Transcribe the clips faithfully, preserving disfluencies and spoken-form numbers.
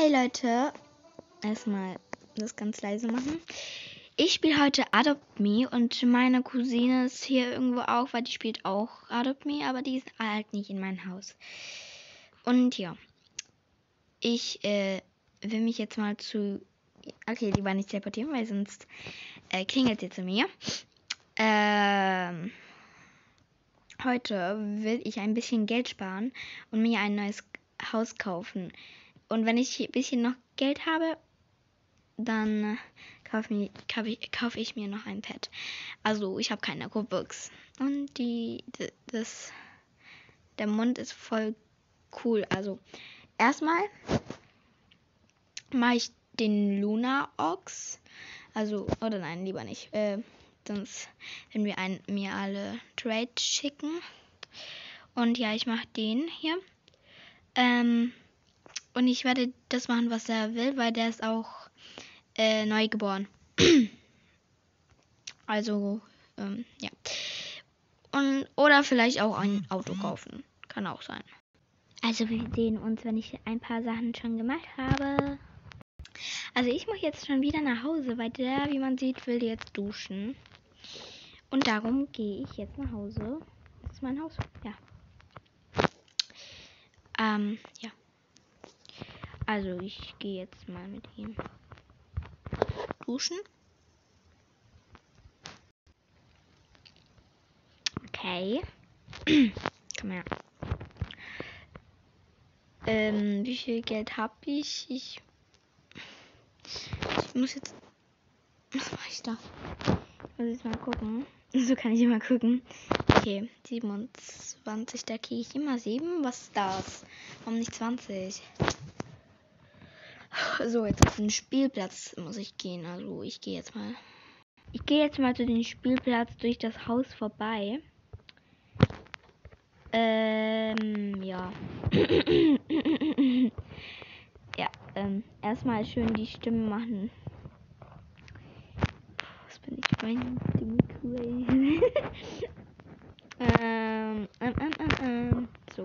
Hey Leute, erstmal das ganz leise machen. Ich spiele heute Adopt Me und meine Cousine ist hier irgendwo auch, weil die spielt auch Adopt Me, aber die ist halt nicht in meinem Haus. Und ja, ich äh, will mich jetzt mal zu... Okay, die war nicht teleportieren, weil sonst äh, klingelt sie zu mir. Ähm... Heute will ich ein bisschen Geld sparen und mir ein neues Haus kaufen. Und wenn ich ein bisschen noch Geld habe, dann kaufe ich, kauf ich, kauf ich mir noch ein Pet. Also ich habe keine Robux. Und die, das, der Mund ist voll cool. Also erstmal mache ich den Luna Ox. Also, oder nein, lieber nicht. Äh, sonst werden wir ein, mir alle Trade schicken. Und ja, ich mache den hier. Ähm, und ich werde das machen, was er will, weil der ist auch äh, neu geboren. Also, ähm, ja. Und, oder vielleicht auch ein Auto kaufen. Kann auch sein. Also wir sehen uns, wenn ich ein paar Sachen schon gemacht habe. Also ich muss jetzt schon wieder nach Hause, weil der, wie man sieht, will jetzt duschen. Und darum gehe ich jetzt nach Hause. Das ist mein Haus. Ja. Ähm, ja. Also ich gehe jetzt mal mit ihm duschen. Okay. Komm her. Ähm, wie viel Geld habe ich? Ich... Ich muss jetzt... Was mache ich da? Ich muss jetzt mal gucken. So kann ich immer gucken. Okay, siebenundzwanzig, da kriege ich immer sieben. Was ist das? Warum nicht zwanzig? So, jetzt auf den Spielplatz muss ich gehen. Also, ich gehe jetzt mal. Ich gehe jetzt mal zu dem Spielplatz durch das Haus vorbei. Ähm, ja. ja, ähm, erstmal schön die Stimme machen. Was bin ich für ein crazy? ähm, ähm, ähm, ähm, ähm, so.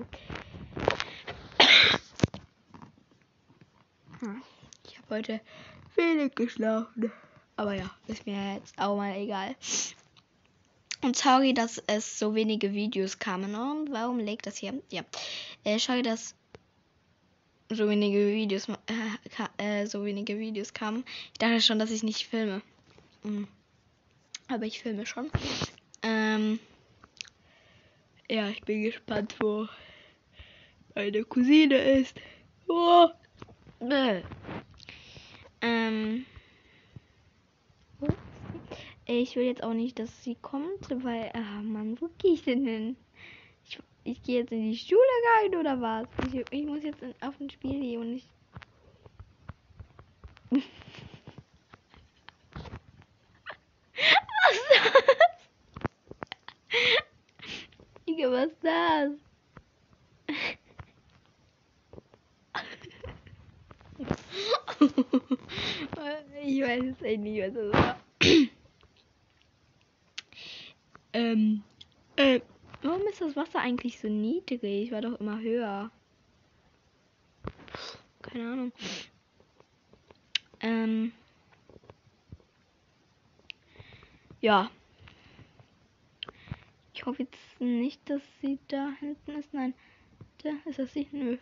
Ich habe heute wenig geschlafen. Aber ja, ist mir jetzt auch mal egal. Und sorry, dass es so wenige Videos kamen. Und warum legt das hier? Ja. Äh, sorry, dass so wenige Videos äh, äh, so wenige Videos kamen. Ich dachte schon, dass ich nicht filme. Mhm. Aber ich filme schon. Ähm, ja, ich bin gespannt, wo meine Cousine ist. Oh. Bäh. Ähm. Ich will jetzt auch nicht, dass sie kommt, weil, ah Mann, wo gehe ich denn hin? Ich, ich gehe jetzt in die Schule rein oder was? Ich, ich muss jetzt in, auf ein Spiel gehen und ich. Was ist das? Digga, was ist das? Ich weiß jetzt echt nicht, was das war. ähm, äh, warum ist das Wasser eigentlich so niedrig? Ich war doch immer höher. Keine Ahnung. Ähm, ja. Ich hoffe jetzt nicht, dass sie da hinten ist. Nein, da ist das sie. Nö.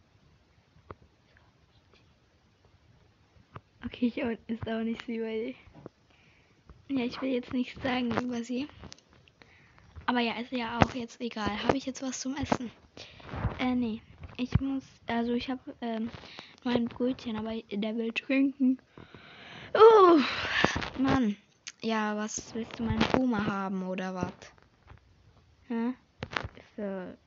Okay, ich auch, ist auch nicht sie, weil... Ja, ich will jetzt nichts sagen über sie. Aber ja, ist ja auch jetzt egal. Habe ich jetzt was zum Essen? Äh, nee. Ich muss... Also ich habe ähm, nur ein Brötchen, aber der will trinken. Oh, Mann. Ja, was willst du, meinen Puma haben oder was? Hä? Für...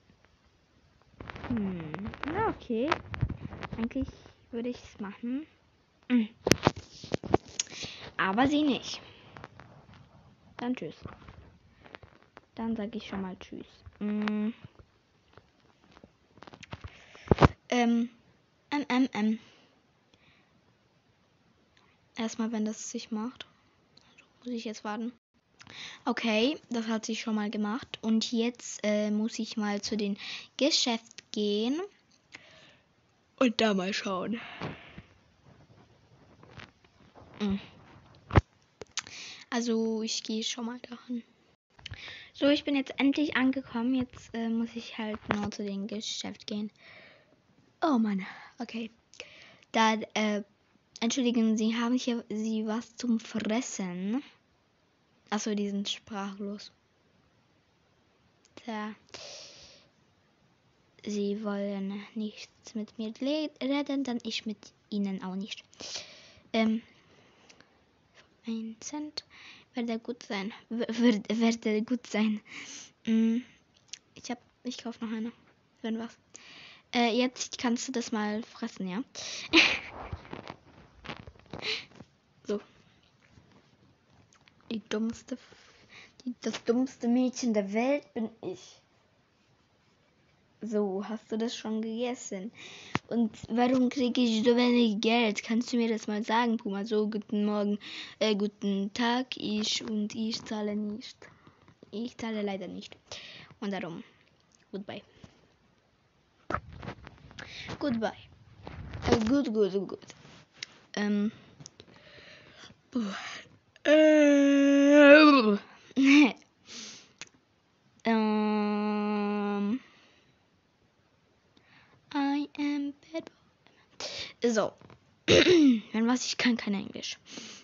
Hm, na okay. Eigentlich würde ich es machen. Mhm. Aber sie nicht. Dann tschüss. Dann sage ich schon mal tschüss. Mm. Ähm, ähm, ähm, ähm. Erstmal, wenn das sich macht. Muss ich jetzt warten. Okay, das hat sich schon mal gemacht. Und jetzt äh, muss ich mal zu den Geschäft gehen. Und da mal schauen. Mhm. Also ich gehe schon mal dahin. So, ich bin jetzt endlich angekommen. Jetzt äh, muss ich halt nur zu dem Geschäft gehen. Oh Mann, okay. Dann, äh, entschuldigen Sie, haben hier Sie was zum Fressen? Achso, die sind sprachlos. Da. Sie wollen nichts mit mir reden, dann ich mit Ihnen auch nicht. Ähm, ein Cent. Werde gut sein. Werde, werde gut sein. Mm, ich hab, ich kauf noch eine. Wenn was. Äh, jetzt kannst du das mal fressen, ja? So. Die dummste, die, das dummste Mädchen der Welt bin ich. So, hast du das schon gegessen? Und warum kriege ich so wenig Geld? Kannst du mir das mal sagen, Puma? So, guten Morgen, äh, guten Tag, ich und ich zahle nicht. Ich zahle leider nicht. Und darum, goodbye. Goodbye. Äh, gut, gut, gut. Ähm. Äh. ähm. I am bad. So. Wenn was, ich kann kein Englisch.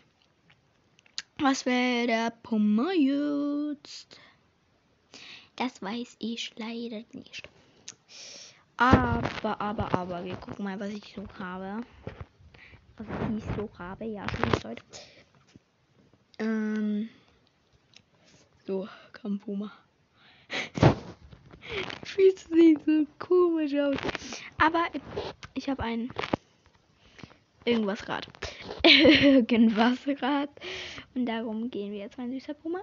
Was wäre der Puma jetzt? Das weiß ich leider nicht. Aber, aber, aber, wir gucken mal, was ich so habe. Was ich so habe, ja, schon Leute. Ähm. So, komm, Puma. Fühlst du sieht so komisch aus. Aber ich habe ein irgendwas Rad. Irgendwas Rad. Und darum gehen wir jetzt, mein süßer Puma.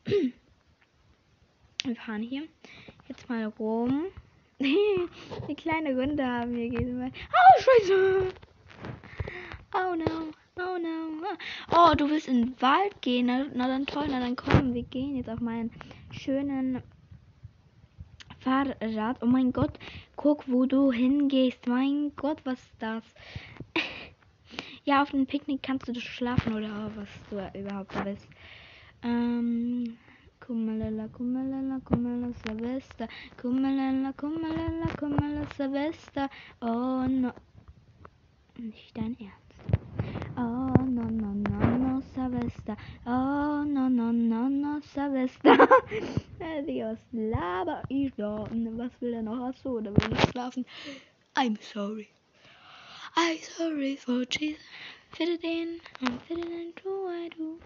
Wir fahren hier jetzt mal rum. Eine kleine Runde haben wir gesehen. Oh, Scheiße! Oh no, oh no. Oh, du willst in den Wald gehen? Na, na dann toll, na dann komm, wir gehen jetzt auf meinen schönen Fahrrad. Oh mein Gott, guck, wo du hingehst. Mein Gott, was ist das? Ja, auf dem Picknick kannst du schlafen oder was du überhaupt da bist. Ähm, Kumalala, Kumalala, Kumala, Silvester. Kumalala, Kumalala, Kumala, Silvester. Oh no. Nicht dein Ernst. Oh no, no, no, no, Silvester. Oh no, no, no, no, Silvester. Was laber ich da? Was will er noch? Achso, da will ich schlafen. I'm sorry. I'm sorry for Jesus. Fit it in. I'm fitting into I do.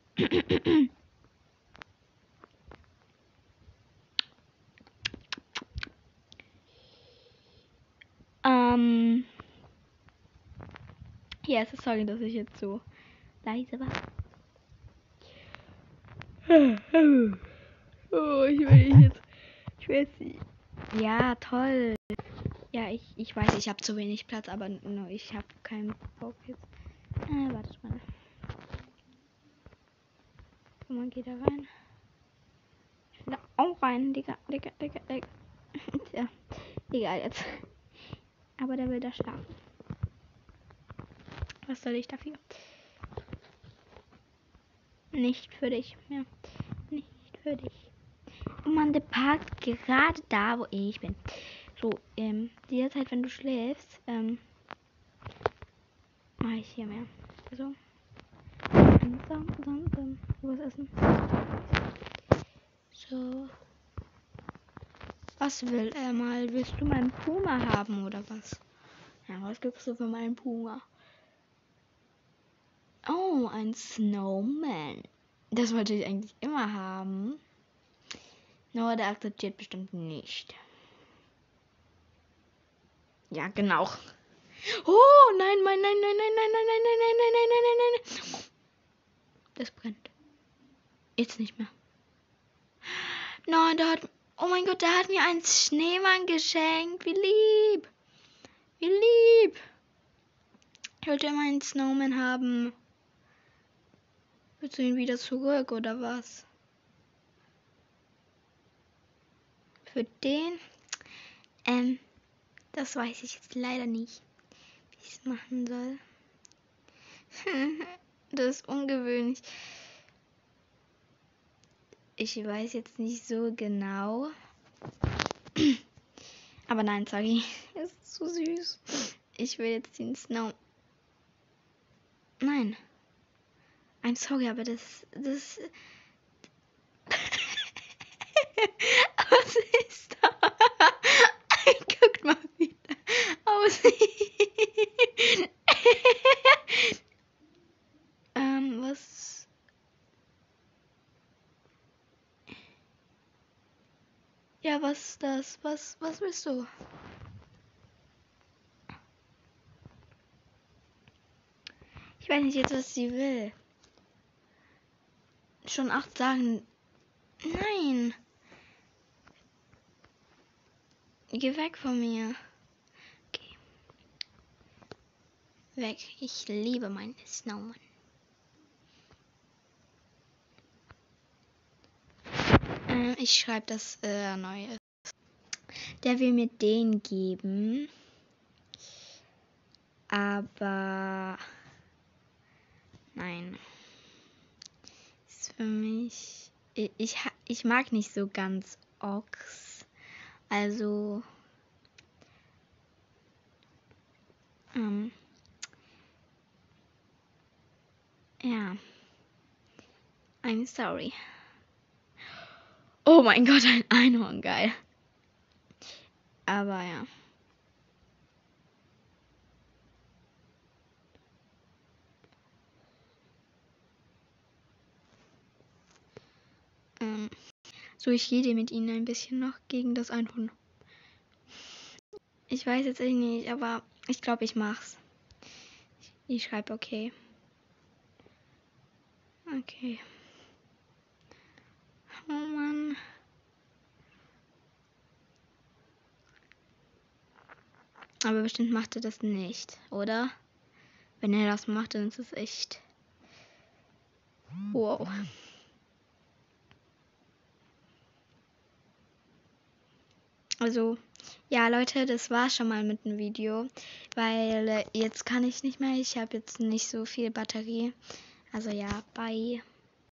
Ähm. Ja, es ist sorry, dass ich jetzt so leise war. Oh, ich will jetzt. Ich weiß nicht. Ja, toll. Ja, ich, ich weiß, ich habe zu wenig Platz, aber no, ich habe keinen Bock jetzt. Äh, warte mal. Man geht da rein. Ich will da auch rein, Digga, Digga, Digga, Digga. Ja, egal jetzt. Aber der will da schlafen. Was soll ich dafür? Nicht für dich, ja. Nicht für dich. Oh Mann, der parkt gerade da, wo ich bin. So, ähm, die Zeit, wenn du schläfst, ähm, mache ich hier mehr. So. So, so, so. Was essen? So. Was will er mal? Willst du meinen Puma haben oder was? Ja, was gibst du für meinen Puma? Oh, ein Snowman. Das wollte ich eigentlich immer haben. Nur der akzeptiert bestimmt nicht. Ja, genau. Oh, nein, nein, nein, nein, nein, nein, nein, nein, nein, nein, nein, nein, nein, nein, nein. Das brennt. Jetzt nicht mehr. Nein, der hat... Oh mein Gott, der hat mir einen Schneemann geschenkt. Wie lieb. Wie lieb. Ich wollte immer einen Snowman haben. Willst du ihn wieder zurück oder was? Für den? Ähm, das weiß ich jetzt leider nicht. ich es machen soll. Das ist ungewöhnlich. Ich weiß jetzt nicht so genau. Aber nein, sorry. Es ist so süß. Ich will jetzt den Snow. Nein. I'm sorry, aber das... das was ist da? Guckt mal wieder aus. ähm, was... Ja, was ist das? Was, was willst du? Ich weiß nicht jetzt, was sie will. Schon acht sagen. Nein. Geh weg von mir. Okay. Weg. Ich liebe meinen Snowman. Ähm, ich schreibe das äh, neue. Der will mir den geben. Aber nein. Ist für mich. Ich, ich, ich mag nicht so ganz Ochs. Also. Ähm. Ja. I'm sorry. Oh mein Gott, ein Einhorn, geil. Aber ja. Ähm. So, ich rede mit ihnen ein bisschen noch gegen das Einhorn. Ich weiß jetzt nicht, aber ich glaube, ich mach's. Ich schreibe okay. Okay. Oh Mann. Aber bestimmt macht er das nicht, oder? Wenn er das macht, dann ist es echt. Wow. Also, ja, Leute, das war schon mal mit dem Video. Weil äh, jetzt kann ich nicht mehr. Ich habe jetzt nicht so viel Batterie. Also ja, bye.